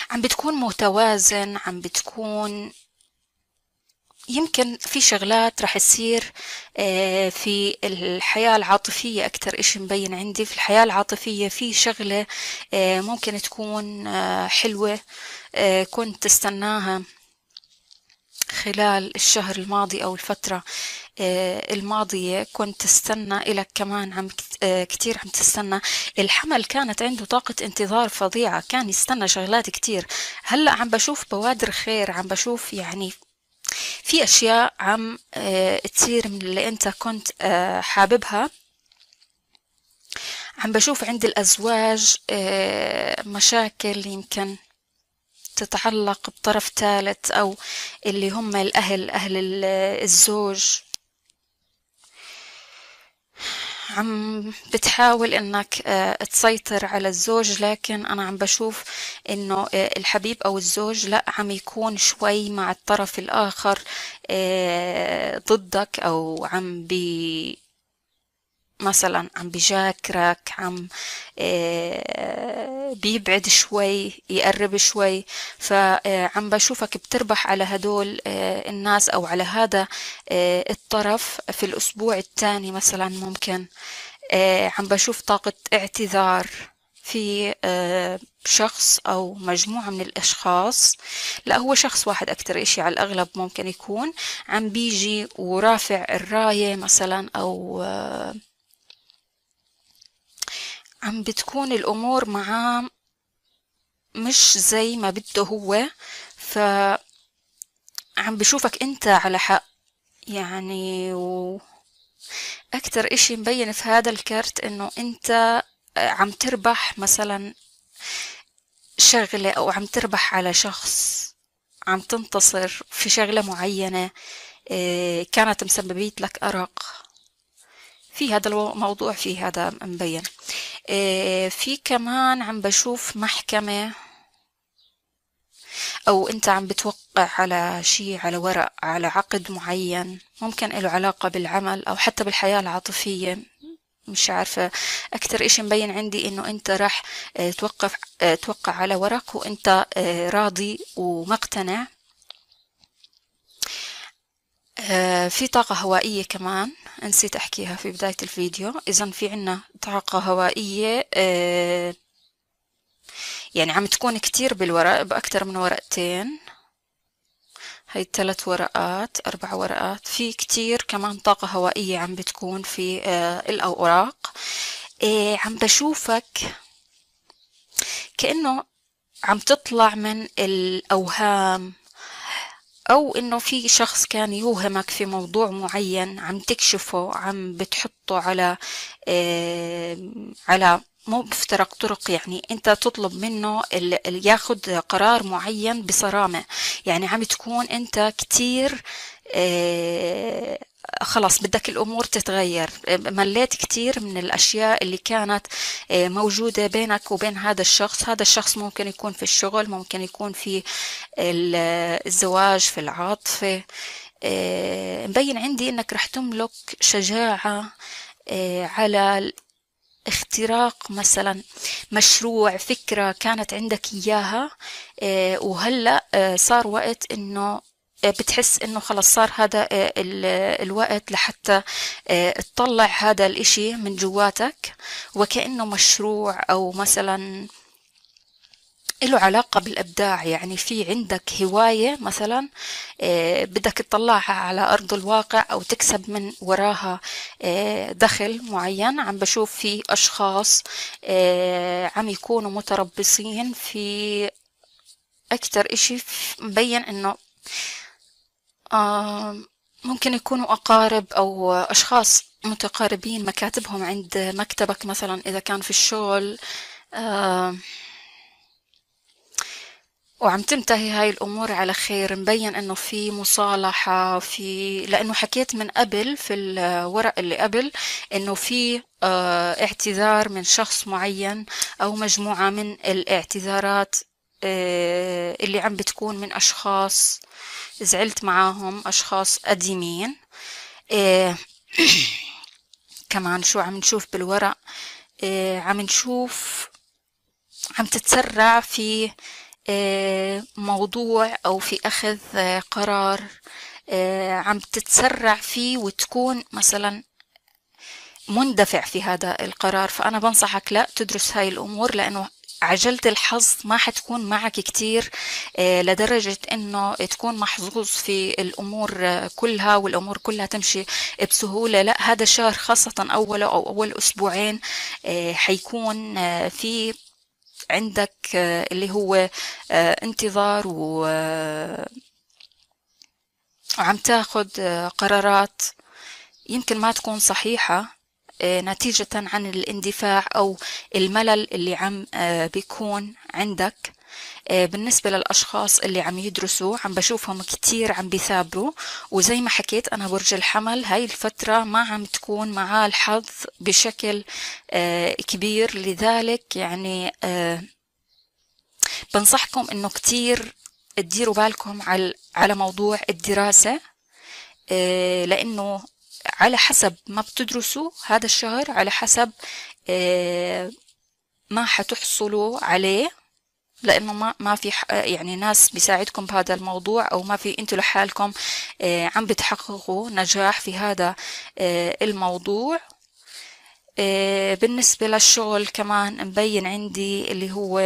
عم بتكون متوازن، عم بتكون يمكن في شغلات رح تصير في الحياة العاطفية. أكتر إشي مبين عندي في الحياة العاطفية في شغلة ممكن تكون حلوة، كنت تستناها خلال الشهر الماضي أو الفترة الماضية. كنت تستنى إلك كمان، عم كتير عم تستنى. الحمل كانت عنده طاقة انتظار فظيعة، كان يستنى شغلات كتير. هلأ عم بشوف بوادر خير، عم بشوف يعني في أشياء عم تصير من اللي أنت كنت حاببها. عم بشوف عند الأزواج مشاكل يمكن تتعلق بطرف ثالث، أو اللي هم الأهل، أهل الزوج. عم بتحاول انك تسيطر على الزوج، لكن انا عم بشوف انه الحبيب او الزوج لا، عم يكون شوي مع الطرف الاخر ضدك، او مثلا عم بيجاكرك، عم بيبعد شوي يقرب شوي. فعم بشوفك بتربح على هدول الناس، او على هذا الطرف. في الاسبوع الثاني مثلا ممكن عم بشوف طاقة اعتذار في شخص أو مجموعة من الأشخاص. لا، هو شخص واحد أكتر إشي على الأغلب ممكن يكون عم بيجي ورافع الراية مثلا، أو عم بتكون الأمور معاه مش زي ما بده هو. فعم بشوفك أنت على حق يعني. وأكتر إشي مبين في هذا الكرت إنه أنت عم تربح مثلا شغلة، أو عم تربح على شخص، عم تنتصر في شغلة معينة كانت مسببيت لك أرق. في هذا الموضوع، في هذا مبين. في كمان عم بشوف محكمة، أو أنت عم بتوقع على شيء، على ورق، على عقد معين ممكن له علاقة بالعمل أو حتى بالحياة العاطفية. مش عارفة، أكتر إشي مبين عندي إنه أنت راح توقع على ورق وأنت راضي ومقتنع. في طاقة هوائية كمان نسيت أحكيها في بداية الفيديو. إذن في عنا طاقة هوائية يعني عم تكون كتير بالورق، بأكتر من ورقتين. هاي 3 ورقات، 4 ورقات. في كتير كمان طاقة هوائية عم بتكون في الأوراق. عم بشوفك كأنه عم تطلع من الأوهام، أو إنه في شخص كان يوهمك في موضوع معين، عم تكشفه، عم بتحطه على مو بفترق طرق. يعني أنت تطلب منه ياخد قرار معين بصرامة. يعني عم تكون أنت كتير خلاص بدك الأمور تتغير. مليت كتير من الأشياء اللي كانت موجودة بينك وبين هذا الشخص. هذا الشخص ممكن يكون في الشغل، ممكن يكون في الزواج، في العاطفة. مبين عندي انك رح تملك شجاعة على اختراق مثلا مشروع، فكرة كانت عندك اياها، وهلأ صار وقت انه بتحس انه خلص صار هذا الوقت لحتى تطلع هذا الاشي من جواتك، وكأنه مشروع او مثلا له علاقة بالإبداع. يعني في عندك هواية مثلا بدك تطلعها على أرض الواقع، أو تكسب من وراها دخل معين. عم بشوف في أشخاص عم يكونوا متربصين في أكتر إشي. مبين إنه آه، ممكن يكونوا أقارب أو أشخاص متقاربين، مكاتبهم عند مكتبك مثلا إذا كان في الشغل. آه، وعم تنتهي هاي الأمور على خير. مبين إنه في مصالحة، لأنه حكيت من قبل في الورق اللي قبل إنه في اعتذار من شخص معين، أو مجموعة من الاعتذارات اللي عم بتكون من أشخاص زعلت معاهم، أشخاص قديمين. آه، كمان شو عم نشوف بالورق؟ عم نشوف عم تتسرع في موضوع أو في أخذ قرار عم تتسرع فيه وتكون مثلا مندفع في هذا القرار، فأنا بنصحك لا تدرس هاي الأمور، لأنه عجلة الحظ ما حتكون معك كتير لدرجة انه تكون محظوظ في الامور كلها، والامور كلها تمشي بسهولة. لا، هذا الشهر خاصة اوله او اول اسبوعين حيكون في عندك اللي هو انتظار وعم تاخد قرارات يمكن ما تكون صحيحة نتيجة عن الاندفاع أو الملل اللي عم بيكون عندك. بالنسبة للأشخاص اللي عم يدرسوا عم بشوفهم كتير عم بيثابروا، وزي ما حكيت أنا برج الحمل هاي الفترة ما عم تكون معاه الحظ بشكل كبير، لذلك يعني بنصحكم إنه كتير تديروا بالكم على موضوع الدراسة، لأنه على حسب ما بتدرسوا هذا الشهر على حسب ما حتحصلوا عليه، لأنه ما في يعني ناس بيساعدكم بهذا الموضوع، أو ما في أنتوا لحالكم عم بتحققوا نجاح في هذا الموضوع. بالنسبة للشغل كمان مبين عندي اللي هو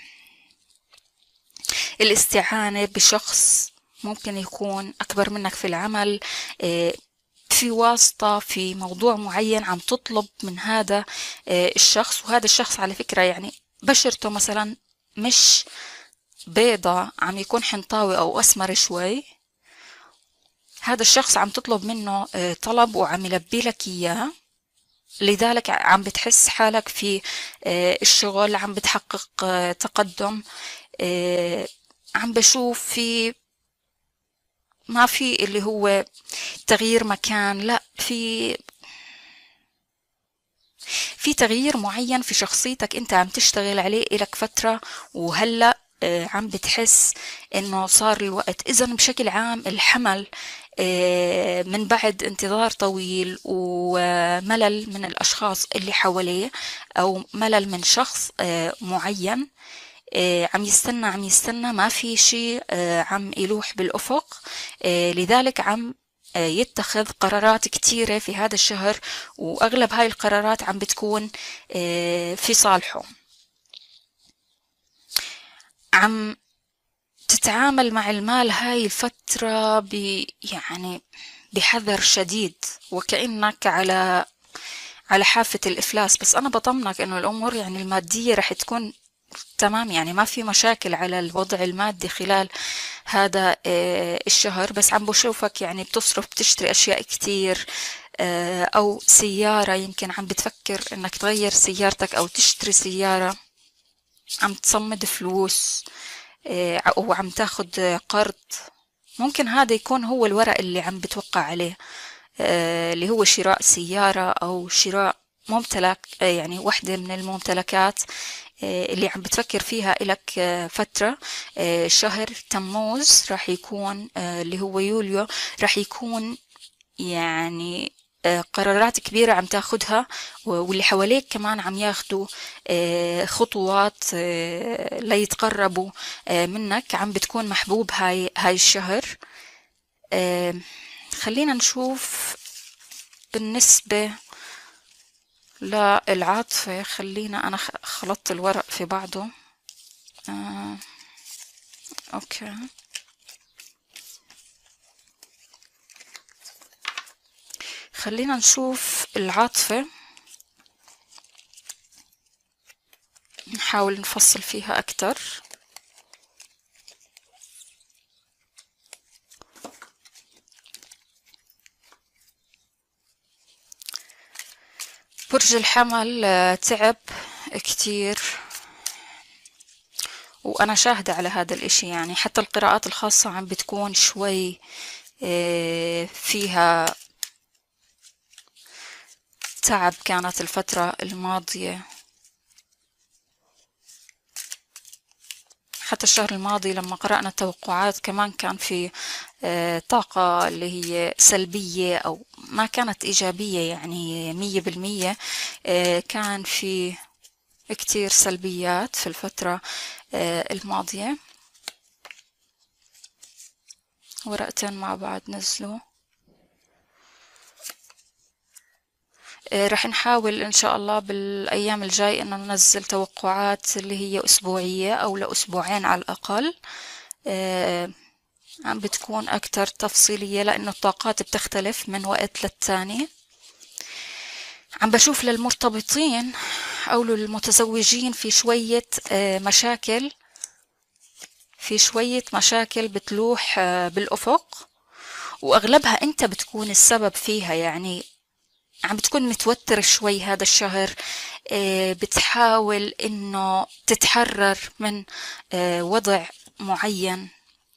الاستعانة بشخص ممكن يكون أكبر منك في العمل، في واسطة في موضوع معين عم تطلب من هذا الشخص، وهذا الشخص على فكرة يعني بشرته مثلا مش بيضة، عم يكون حنطاوي أو أسمر شوي. هذا الشخص عم تطلب منه طلب وعم يلبي لك إياه، لذلك عم بتحس حالك في الشغل عم بتحقق تقدم. عم بشوف في ما في اللي هو تغيير مكان، لا، في تغيير معين في شخصيتك انت عم تشتغل عليه إلك فترة، وهلأ عم بتحس انه صار الوقت. اذا بشكل عام الحمل من بعد انتظار طويل وملل من الاشخاص اللي حواليه، او ملل من شخص معين عم يستنى ما في شيء عم يلوح بالأفق، لذلك عم يتخذ قرارات كتيرة في هذا الشهر، وأغلب هاي القرارات عم بتكون في صالحه. عم تتعامل مع المال هاي الفترة يعني بحذر شديد، وكأنك على حافة الإفلاس، بس أنا بطمنك إنه الأمور يعني المادية رح تكون تمام، يعني ما في مشاكل على الوضع المادي خلال هذا الشهر. بس عم بشوفك يعني بتصرف بتشتري أشياء كتير، أو سيارة يمكن عم بتفكر إنك تغير سيارتك أو تشتري سيارة، عم تصمد فلوس أو عم تاخد قرض. ممكن هذا يكون هو الورق اللي عم بتوقع عليه، اللي هو شراء سيارة أو شراء ممتلك، يعني واحدة من الممتلكات اللي عم بتفكر فيها إلك فترة. شهر تموز راح يكون اللي هو يوليو راح يكون يعني قرارات كبيرة عم تاخدها، واللي حواليك كمان عم ياخدوا خطوات ليتقربوا منك. عم بتكون محبوب هاي الشهر. خلينا نشوف بالنسبة للعاطفة. خلينا أنا خلطت الورق في بعضه. أوكي، خلينا نشوف العاطفة، نحاول نفصل فيها أكتر. برج الحمل تعب كتير، وأنا شاهدة على هذا الإشي، يعني حتى القراءات الخاصة عم بتكون شوي فيها تعب كانت الفترة الماضية. حتى الشهر الماضي لما قرأنا التوقعات كمان كان في طاقة اللي هي سلبية أو ما كانت إيجابية، يعني 100%. كان في كتير سلبيات في الفترة الماضية. ورقتين مع بعض نزلوا. رح نحاول إن شاء الله بالأيام الجاي إنه ننزل توقعات اللي هي أسبوعية أو لأسبوعين على الأقل. عم بتكون أكتر تفصيلية لأنه الطاقات بتختلف من وقت للتاني. عم بشوف للمرتبطين أو للمتزوجين في شوية مشاكل، بتلوح بالأفق، وأغلبها أنت بتكون السبب فيها. يعني عم بتكون متوتر شوي هذا الشهر، بتحاول إنه تتحرر من وضع معين.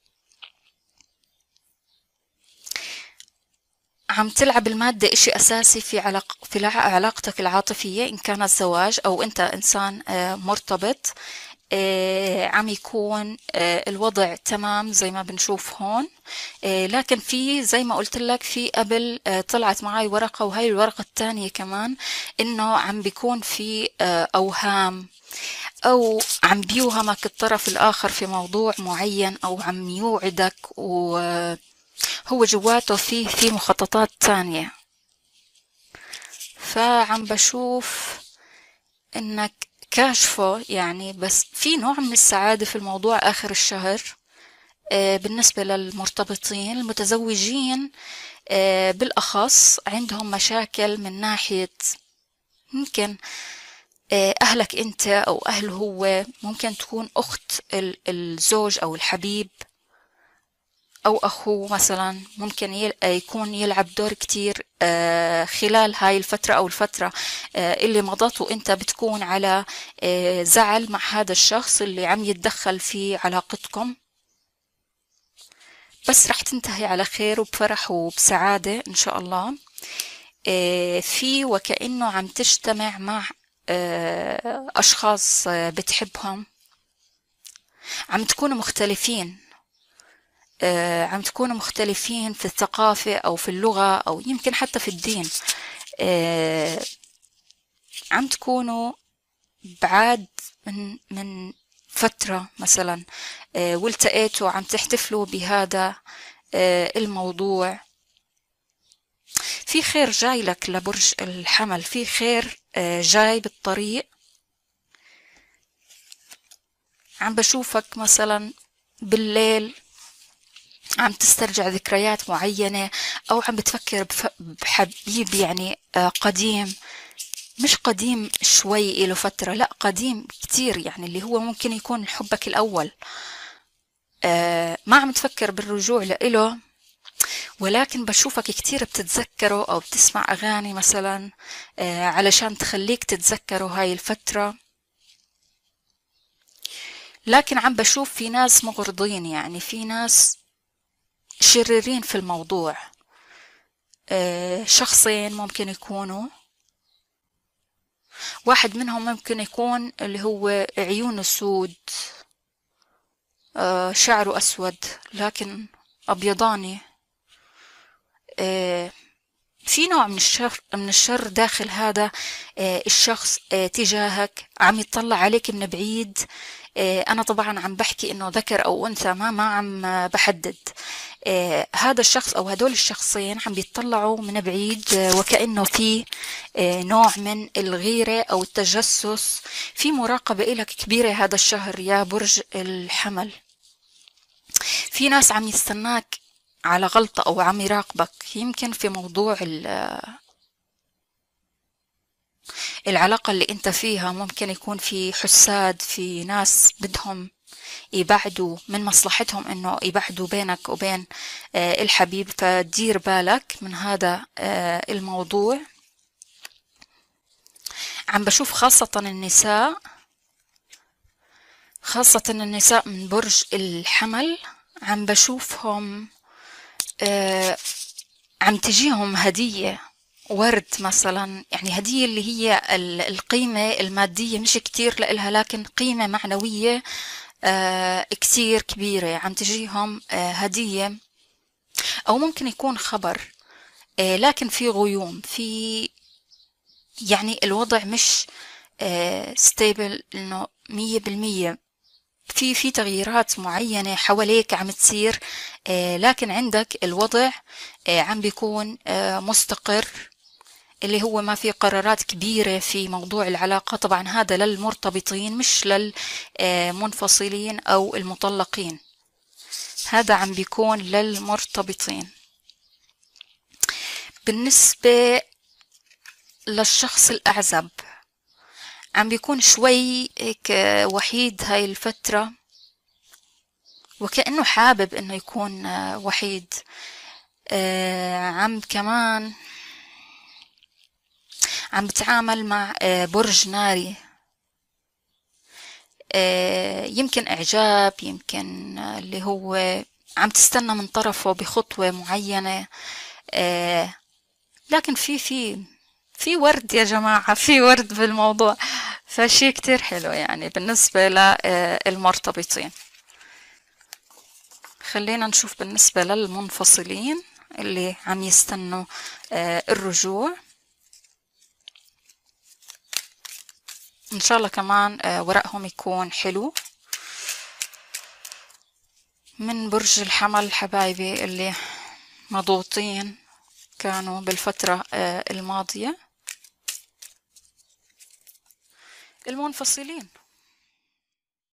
عم تلعب المادة إشي أساسي في علاقتك العاطفية، إن كانت زواج أو أنت إنسان مرتبط. عم يكون الوضع تمام زي ما بنشوف هون. لكن في زي ما قلت لك في قبل طلعت معي ورقة، وهي الورقة الثانية كمان، إنه عم بيكون في أوهام، أو عم بيوهمك الطرف الآخر في موضوع معين، أو عم يوعدك وهو جواته في مخططات تانية. فعم بشوف إنك كاشفه يعني، بس في نوع من السعادة في الموضوع آخر الشهر. بالنسبة للمرتبطين، المتزوجين بالأخص عندهم مشاكل من ناحية ممكن أهلك أنت أو أهله هو، ممكن تكون أخت الزوج أو الحبيب أو أخوه مثلا، ممكن يكون يلعب دور كتير خلال هاي الفترة أو الفترة اللي مضت، وإنت بتكون على زعل مع هذا الشخص اللي عم يتدخل في علاقتكم. بس رح تنتهي على خير وبفرح وبسعادة إن شاء الله. في وكأنه عم تجتمع مع أشخاص بتحبهم. عم تكونوا مختلفين، في الثقافة أو في اللغة أو يمكن حتى في الدين. عم تكونوا بعاد من فترة مثلا، والتقيتوا عم تحتفلوا بهذا الموضوع. في خير جاي لك لبرج الحمل، في خير جاي بالطريق. عم بشوفك مثلا بالليل عم تسترجع ذكريات معينة، أو عم بتفكر بحبيب يعني قديم، مش قديم شوي له فترة، لا قديم كتير، يعني اللي هو ممكن يكون حبك الأول. ما عم تفكر بالرجوع له، ولكن بشوفك كتير بتتذكره أو بتسمع أغاني مثلا علشان تخليك تتذكره هاي الفترة. لكن عم بشوف في ناس مغرضين، يعني في ناس شريرين في الموضوع. شخصين ممكن يكونوا، واحد منهم ممكن يكون اللي هو عيونه سود، شعره أسود لكن أبيضاني. في نوع من الشر داخل هذا الشخص تجاهك، عم يطلع عليك من بعيد. أنا طبعا عم بحكي إنه ذكر أو أنثى، ما عم بحدد. هذا الشخص أو هدول الشخصين عم بيطلعوا من بعيد، وكأنه في نوع من الغيرة أو التجسس. في مراقبة إلك كبيرة هذا الشهر يا برج الحمل. في ناس عم يستناك على غلطة أو عم يراقبك، يمكن في موضوع العلاقة اللي انت فيها. ممكن يكون في حساد، في ناس بدهم يبعدوا من مصلحتهم انه يبعدوا بينك وبين الحبيب، فدير بالك من هذا الموضوع. عم بشوف خاصة النساء من برج الحمل، عم بشوفهم عم تجيهم هدية ورد مثلا، يعني هدية اللي هي القيمة المادية مش كتير لإلها، لكن قيمة معنوية كتير كبيرة. عم تجيهم هدية، أو ممكن يكون خبر، لكن في غيوم، في يعني الوضع مش ستيبل إنه 100%. في تغييرات معينة حواليك عم تصير، لكن عندك الوضع عم بيكون مستقر، اللي هو ما في قرارات كبيرة في موضوع العلاقة. طبعا هذا للمرتبطين مش للمنفصلين أو المطلقين، هذا عم بيكون للمرتبطين. بالنسبة للشخص الأعزب عم بيكون شوي هيك وحيد هاي الفترة، وكأنه حابب انه يكون وحيد. عم كمان عم بتعامل مع برج ناري، يمكن إعجاب، يمكن اللي هو عم تستنى من طرفه بخطوة معينة. لكن في ورد يا جماعة، في ورد بالموضوع، فشي كتير حلو يعني بالنسبة للمرتبطين. خلينا نشوف بالنسبة للمنفصلين اللي عم يستنوا الرجوع. إن شاء الله كمان ورقهم يكون حلو. من برج الحمل حبايبي اللي مضغوطين كانوا بالفترة الماضية، المنفصلين